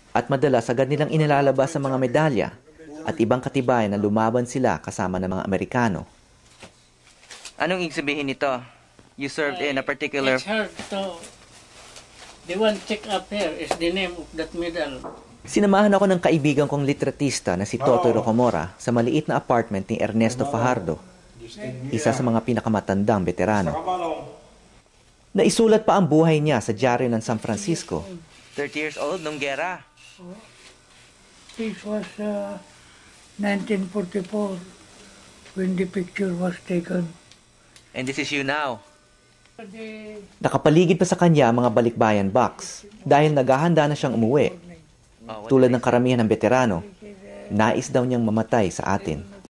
At madalas agad nilang inilalabas sa mga medalya at ibang katibayan na lumaban sila kasama ng mga Amerikano. Anong ibig sabihin nito? You served in a particular... Excerpt, so the one check up here is the name of that medal. Sinamahan ako ng kaibigan kong litratista na si Totoy Rocamora sa maliit na apartment ni Ernesto Fajardo, isa sa mga pinakamatandang veterano. Naisulat pa ang buhay niya sa dyaryo ng San Francisco. 30 years old nung gera. This was 1944 when the picture was taken. And this is you now. Nakapaligid pa sa kanya ang mga balikbayan box dahil naghahanda na siyang umuwi. Tulad ng karamihan ng veterano, nais daw niyang mamatay sa atin.